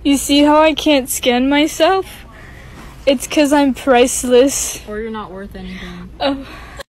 You see how I can't scan myself? It's 'cause I'm priceless. Or you're not worth anything. Oh.